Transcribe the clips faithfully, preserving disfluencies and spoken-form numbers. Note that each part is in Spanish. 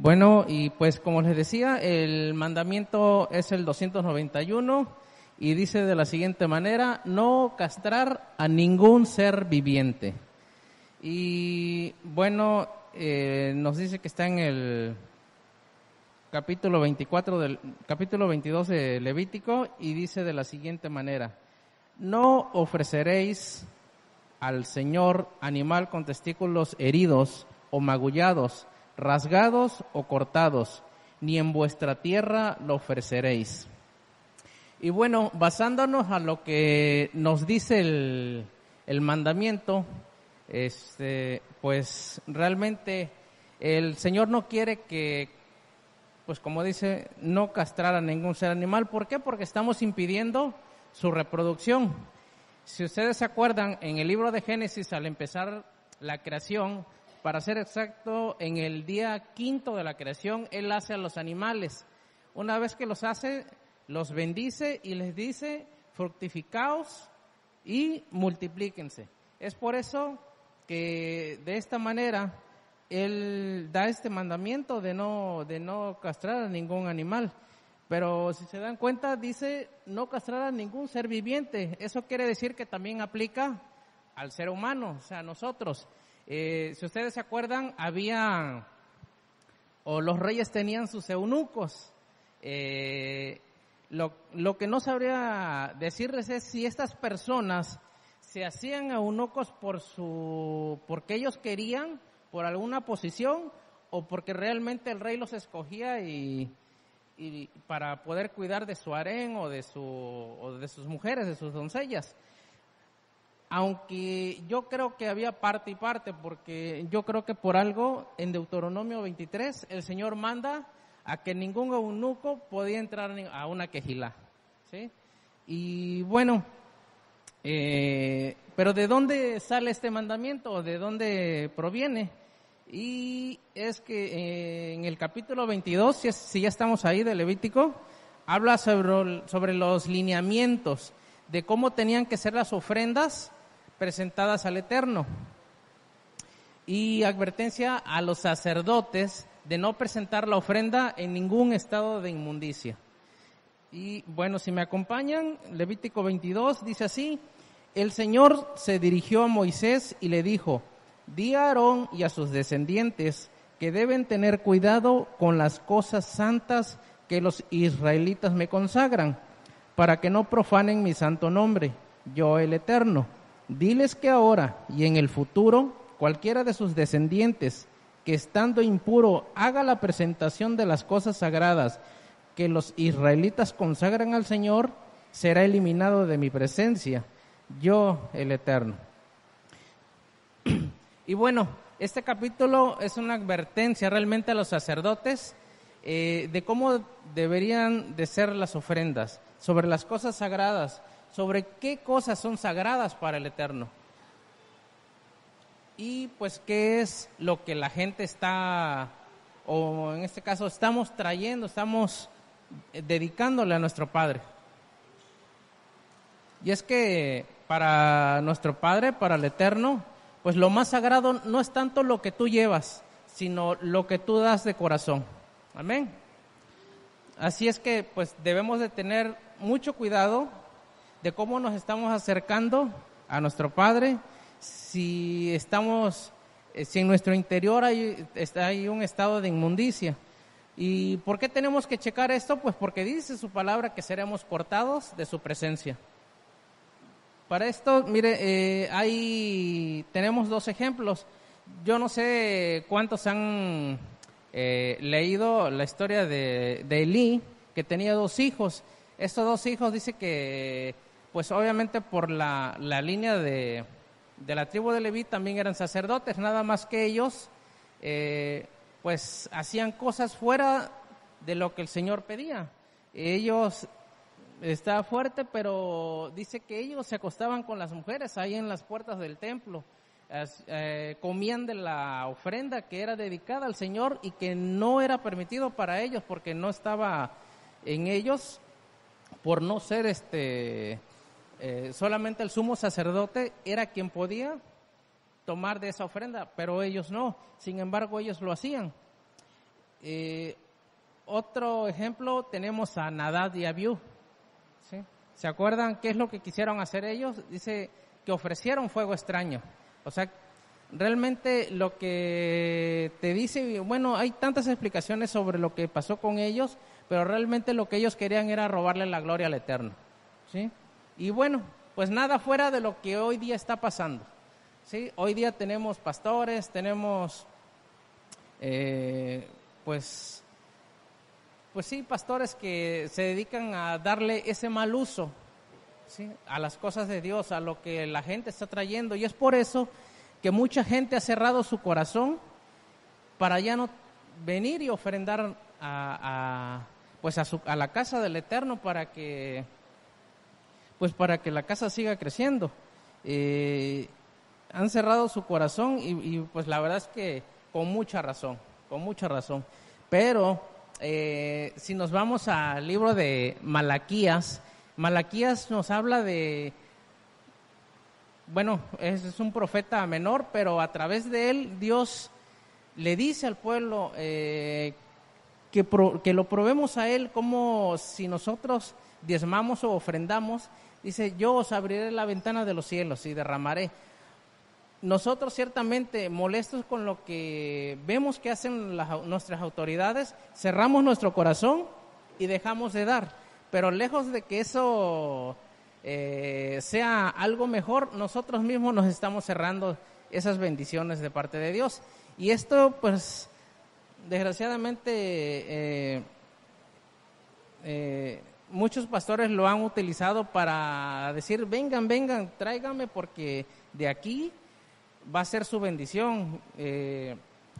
Bueno, y pues como les decía, el mandamiento es el doscientos noventa y uno y dice de la siguiente manera: no castrar a ningún ser viviente. Y bueno, eh, nos dice que está en el capítulo veinticuatro del capítulo veintidós de Levítico, y dice de la siguiente manera: no ofreceréis al Señor animal con testículos heridos o magullados, rasgados o cortados, ni en vuestra tierra lo ofreceréis. Y bueno, basándonos a lo que nos dice el, el mandamiento, este, pues realmente el Señor no quiere que, pues como dice, no castrar a ningún ser animal. ¿Por qué? Porque estamos impidiendo su reproducción. Si ustedes se acuerdan, en el libro de Génesis, al empezar la creación, para ser exacto, en el día quinto de la creación, Él hace a los animales. Una vez que los hace, los bendice y les dice: fructificaos y multiplíquense. Es por eso que de esta manera Él da este mandamiento de no, de no castrar a ningún animal. Pero si se dan cuenta, dice no castrar a ningún ser viviente. Eso quiere decir que también aplica al ser humano, o sea, a nosotros. Eh, si ustedes se acuerdan, había, o los reyes tenían sus eunucos. Eh, lo, lo que no sabría decirles es si estas personas se hacían eunucos por su, porque ellos querían, por alguna posición, o porque realmente el rey los escogía y... y para poder cuidar de su harén o de su o de sus mujeres, de sus doncellas. Aunque yo creo que había parte y parte, porque yo creo que por algo en Deuteronomio veintitrés el Señor manda a que ningún eunuco podía entrar a una quejilá, ¿sí? Y bueno, eh, pero ¿de dónde sale este mandamiento o de dónde proviene? Y es que eh, en el capítulo veintidós, si, es, si ya estamos ahí de Levítico, habla sobre, sobre los lineamientos de cómo tenían que ser las ofrendas presentadas al Eterno. Y advertencia a los sacerdotes de no presentar la ofrenda en ningún estado de inmundicia. Y bueno, si me acompañan, Levítico veintidós dice así: el Señor se dirigió a Moisés y le dijo: di a Aarón y a sus descendientes que deben tener cuidado con las cosas santas que los israelitas me consagran, para que no profanen mi santo nombre, yo el Eterno. Diles que ahora y en el futuro, cualquiera de sus descendientes que estando impuro haga la presentación de las cosas sagradas que los israelitas consagran al Señor, será eliminado de mi presencia, yo el Eterno. Y bueno, este capítulo es una advertencia realmente a los sacerdotes eh, de cómo deberían de ser las ofrendas, sobre las cosas sagradas, sobre qué cosas son sagradas para el Eterno. Y pues qué es lo que la gente está, o en este caso estamos trayendo, estamos dedicándole a nuestro Padre. Y es que para nuestro Padre, para el Eterno, pues lo más sagrado no es tanto lo que tú llevas, sino lo que tú das de corazón. Amén. Así es que pues debemos de tener mucho cuidado de cómo nos estamos acercando a nuestro Padre, si estamos, si en nuestro interior hay, está, hay un estado de inmundicia. ¿Y por qué tenemos que checar esto? Pues porque dice su palabra que seremos cortados de su presencia. Para esto, mire, eh, hay, tenemos dos ejemplos. Yo no sé cuántos han eh, leído la historia de, de Elí, que tenía dos hijos. Estos dos hijos dice que, pues obviamente por la, la línea de, de la tribu de Leví también eran sacerdotes, nada más que ellos, eh, pues hacían cosas fuera de lo que el Señor pedía. Ellos... Está fuerte, pero dice que ellos se acostaban con las mujeres ahí en las puertas del templo, eh, comían de la ofrenda que era dedicada al Señor y que no era permitido para ellos porque no estaba en ellos, por no ser este eh, solamente el sumo sacerdote era quien podía tomar de esa ofrenda, pero ellos no. Sin embargo, ellos lo hacían. Eh, otro ejemplo, tenemos a Nadab y Abiú. ¿Sí? ¿Se acuerdan qué es lo que quisieron hacer ellos? Dice que ofrecieron fuego extraño. O sea, realmente lo que te dice, bueno, hay tantas explicaciones sobre lo que pasó con ellos, pero realmente lo que ellos querían era robarle la gloria al Eterno. ¿Sí? Y bueno, pues nada fuera de lo que hoy día está pasando. ¿Sí? Hoy día tenemos pastores, tenemos, eh, pues, pues sí, pastores que se dedican a darle ese mal uso, ¿sí?, a las cosas de Dios, a lo que la gente está trayendo. Y es por eso que mucha gente ha cerrado su corazón para ya no venir y ofrendar a, a pues a, su, a la casa del Eterno para que, pues para que la casa siga creciendo. Eh, han cerrado su corazón y, y pues la verdad es que con mucha razón, con mucha razón. Pero eh, si nos vamos al libro de Malaquías, Malaquías nos habla de, bueno, es, es un profeta menor, pero a través de él Dios le dice al pueblo eh, que, pro, que lo probemos a él, como si nosotros diezmamos o ofrendamos. Dice, yo os abriré la ventana de los cielos y derramaré. Nosotros ciertamente molestos con lo que vemos que hacen las, nuestras autoridades, cerramos nuestro corazón y dejamos de dar. Pero lejos de que eso eh, sea algo mejor, nosotros mismos nos estamos cerrando esas bendiciones de parte de Dios. Y esto, pues, desgraciadamente, eh, eh, muchos pastores lo han utilizado para decir, vengan, vengan, tráiganme porque de aquí va a ser su bendición. Eh,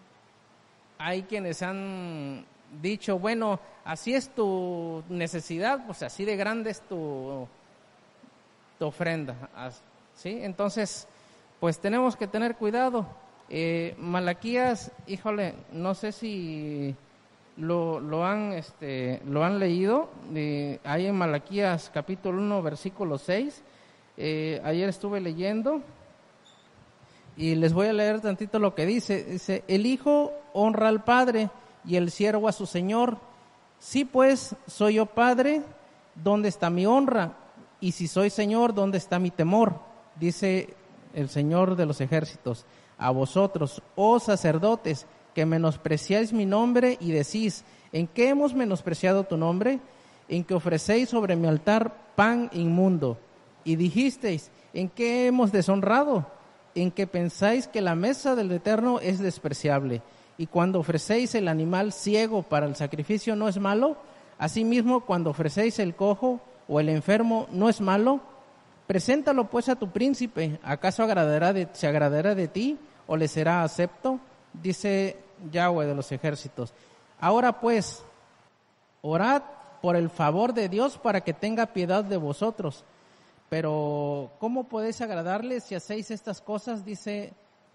hay quienes han dicho, bueno, así es tu necesidad, pues así de grande es tu, tu ofrenda. ¿Sí? Entonces, pues tenemos que tener cuidado. Eh, Malaquías, híjole, no sé si lo, lo, han, este, lo han leído. Eh, hay en Malaquías capítulo uno, versículo seis. Eh, ayer estuve leyendo. Y les voy a leer tantito lo que dice. Dice, el hijo honra al padre y el siervo a su señor. Si pues soy yo padre, ¿dónde está mi honra? Y si soy señor, ¿dónde está mi temor? Dice el Señor de los ejércitos. A vosotros, oh sacerdotes, que menospreciáis mi nombre y decís, ¿en qué hemos menospreciado tu nombre? En que ofrecéis sobre mi altar pan inmundo. Y dijisteis, ¿en qué hemos deshonrado? En que pensáis que la mesa del Eterno es despreciable, y cuando ofrecéis el animal ciego para el sacrificio no es malo, asimismo cuando ofrecéis el cojo o el enfermo no es malo, preséntalo pues a tu príncipe, ¿acaso agradará de, se agradará de ti o le será acepto? Dice Yahweh de los ejércitos. Ahora pues, orad por el favor de Dios para que tenga piedad de vosotros. Pero, ¿cómo podéis agradarle si hacéis estas cosas? Dice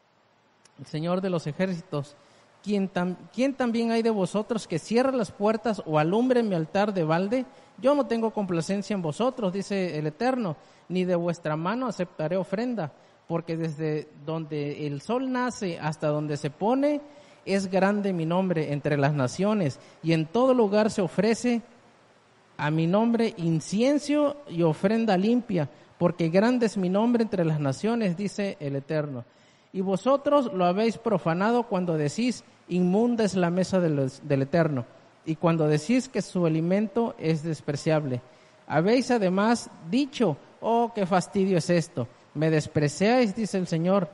el Señor de los ejércitos. ¿Quién, tam, ¿Quién también hay de vosotros que cierre las puertas o alumbre mi altar de balde? Yo no tengo complacencia en vosotros, dice el Eterno, ni de vuestra mano aceptaré ofrenda, porque desde donde el sol nace hasta donde se pone, es grande mi nombre entre las naciones, y en todo lugar se ofrece a mi nombre incienso y ofrenda limpia, porque grande es mi nombre entre las naciones, dice el Eterno. Y vosotros lo habéis profanado cuando decís, inmunda es la mesa del, del Eterno, y cuando decís que su alimento es despreciable. Habéis además dicho, oh, qué fastidio es esto, me despreciáis, dice el Señor,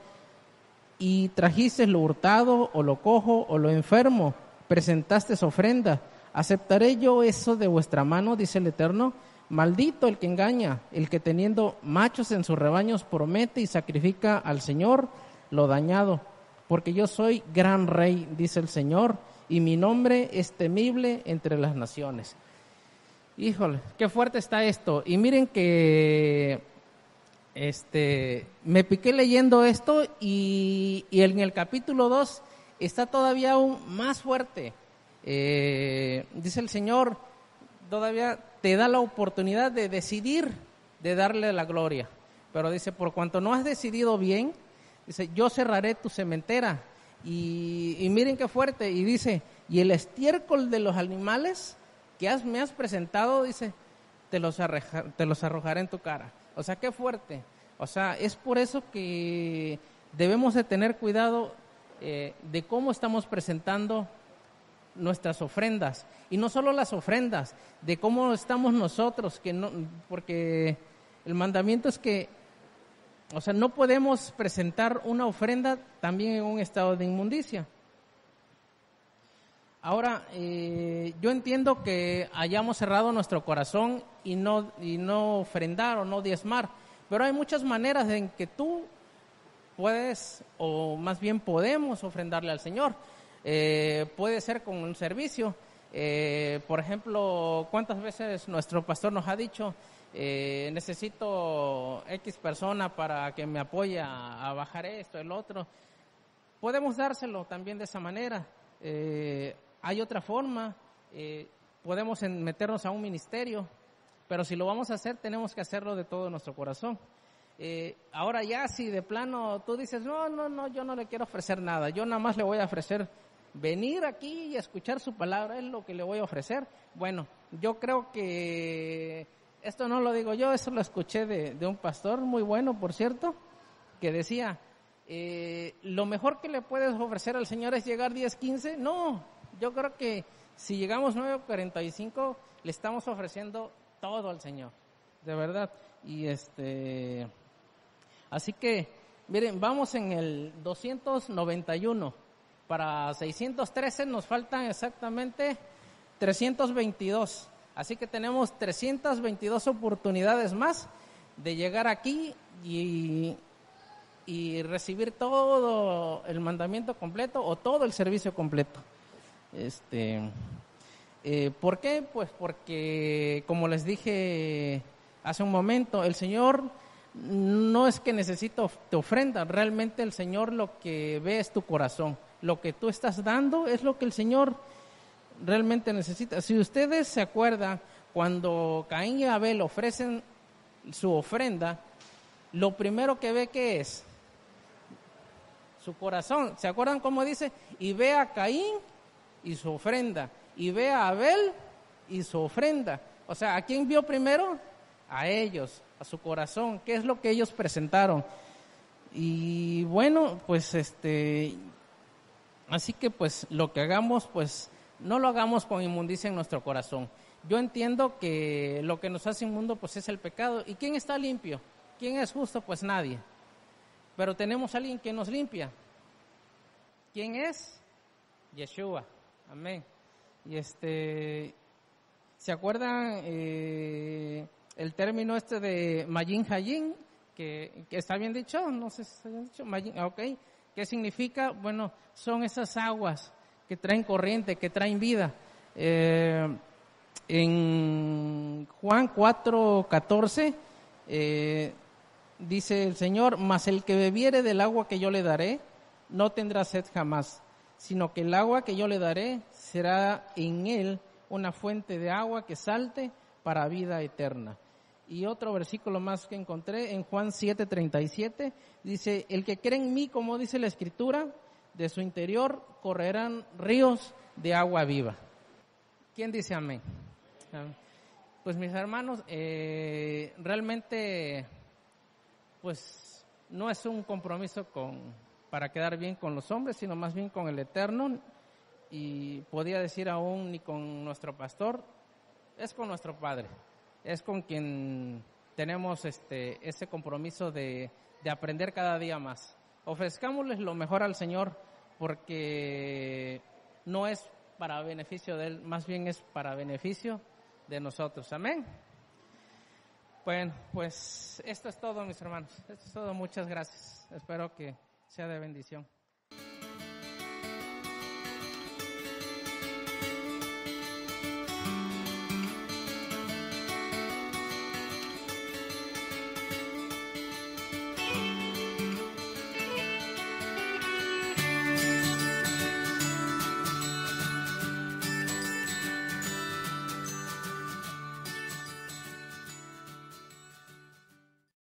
y trajisteis lo hurtado, o lo cojo, o lo enfermo, presentasteis ofrenda. ¿Aceptaré yo eso de vuestra mano? Dice el Eterno. Maldito el que engaña, el que teniendo machos en sus rebaños promete y sacrifica al Señor lo dañado. Porque yo soy gran rey, dice el Señor, y mi nombre es temible entre las naciones. Híjole, qué fuerte está esto. Y miren que este me piqué leyendo esto y, y en el capítulo dos está todavía aún más fuerte. Eh, dice el Señor, todavía te da la oportunidad de decidir, de darle la gloria, pero dice, por cuanto no has decidido bien, dice, yo cerraré tu cementera. Y, y miren qué fuerte, y dice y el estiércol de los animales que has, me has presentado, dice, te los, arreja, te los arrojaré en tu cara. O sea, qué fuerte. O sea, es por eso que debemos de tener cuidado eh, de cómo estamos presentando nuestras ofrendas. Y no solo las ofrendas, de cómo estamos nosotros, que no, porque el mandamiento es que, o sea, no podemos presentar una ofrenda también en un estado de inmundicia. Ahora, eh, yo entiendo que hayamos cerrado nuestro corazón y no, y no ofrendar o no diezmar, pero hay muchas maneras en que tú puedes, o más bien podemos ofrendarle al Señor. Eh, puede ser con un servicio. Eh, por ejemplo, ¿cuántas veces nuestro pastor nos ha dicho, eh, necesito X persona para que me apoye a, a bajar esto, el otro? Podemos dárselo también de esa manera. Eh, hay otra forma, eh, podemos en, meternos a un ministerio, pero si lo vamos a hacer, tenemos que hacerlo de todo nuestro corazón. Eh, ahora ya, si de plano tú dices, no, no, no, yo no le quiero ofrecer nada, yo nada más le voy a ofrecer venir aquí y escuchar su palabra, es lo que le voy a ofrecer. Bueno, yo creo que esto no lo digo yo, eso lo escuché de, de un pastor muy bueno, por cierto, que decía, eh, lo mejor que le puedes ofrecer al Señor es llegar diez, quince. No, yo creo que si llegamos nueve cuarenta y cinco, le estamos ofreciendo todo al Señor, de verdad. Y este, así que, miren, vamos en el doscientos noventa y uno. Para seiscientos trece nos faltan exactamente trescientos veintidós. Así que tenemos trescientas veintidós oportunidades más de llegar aquí y, y recibir todo el mandamiento completo o todo el servicio completo. Este, eh, ¿por qué? Pues porque, como les dije hace un momento, el Señor no es que necesite te ofrenda, realmente el Señor lo que ve es tu corazón. Lo que tú estás dando es lo que el Señor realmente necesita. Si ustedes se acuerdan, cuando Caín y Abel ofrecen su ofrenda, lo primero que ve, ¿qué es? Su corazón. ¿Se acuerdan cómo dice? Y ve a Caín y su ofrenda, y ve a Abel y su ofrenda. O sea, ¿a quién vio primero? A ellos, a su corazón. ¿Qué es lo que ellos presentaron? Y bueno, pues este... Así que pues lo que hagamos, pues no lo hagamos con inmundicia en nuestro corazón. Yo entiendo que lo que nos hace inmundo pues es el pecado. ¿Y quién está limpio? ¿Quién es justo? Pues nadie. Pero tenemos a alguien que nos limpia. ¿Quién es? Yeshua. Amén. Y este, ¿se acuerdan eh, el término este de Mayin Hayin? Que, que está bien dicho, no sé si está bien dicho. Mayin, ok. ¿Qué significa? Bueno, son esas aguas que traen corriente, que traen vida. Eh, en Juan cuatro catorce eh, dice el Señor, mas el que bebiere del agua que yo le daré, no tendrá sed jamás, sino que el agua que yo le daré será en él una fuente de agua que salte para vida eterna. Y otro versículo más que encontré en Juan siete treinta y siete, dice, el que cree en mí, como dice la Escritura, de su interior correrán ríos de agua viva. ¿Quién dice amén? Pues mis hermanos, eh, realmente, pues no es un compromiso con para quedar bien con los hombres, sino más bien con el Eterno, y podía decir aún ni con nuestro pastor, es con nuestro Padre. Es con quien tenemos este ese compromiso de, de aprender cada día más. Ofrezcámosles lo mejor al Señor, porque no es para beneficio de Él, más bien es para beneficio de nosotros. Amén. Bueno, pues esto es todo, mis hermanos. Esto es todo. Muchas gracias. Espero que sea de bendición.